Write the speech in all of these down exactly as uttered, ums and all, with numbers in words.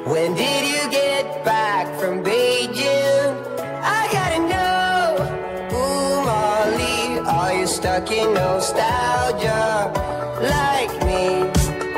When did you get back from Beijing? I gotta know. Ooh, Molly, are you stuck in nostalgia like me?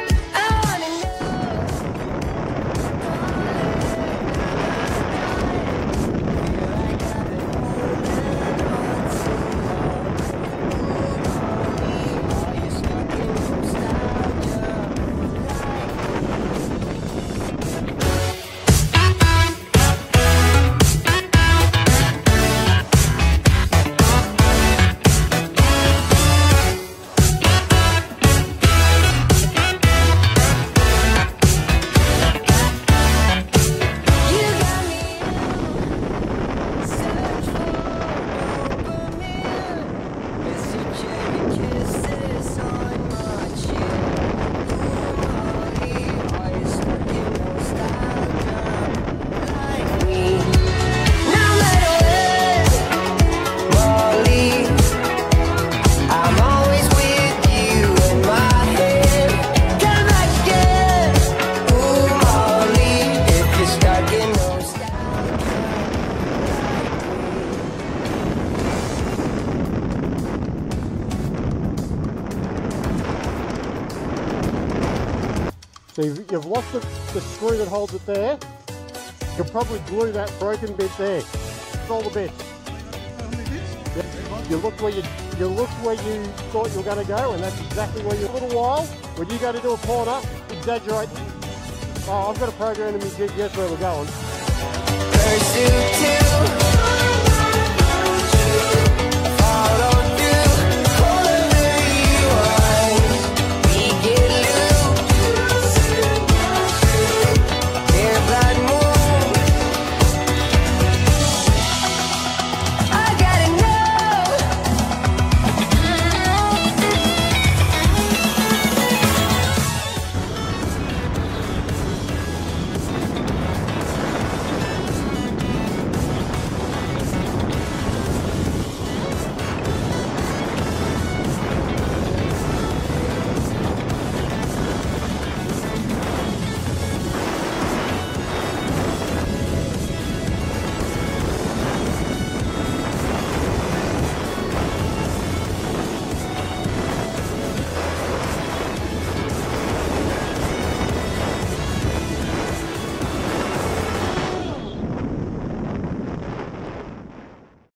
So you've, you've lost the, the screw that holds it there. You can probably glue that broken bit there. All the bits. Yep. You look where you you look where you thought you were going to go, and that's exactly where you're. A little while when you go to do a corner, exaggerate. Oh, I've got a program in my jig. Guess where we're going. Pursuit two.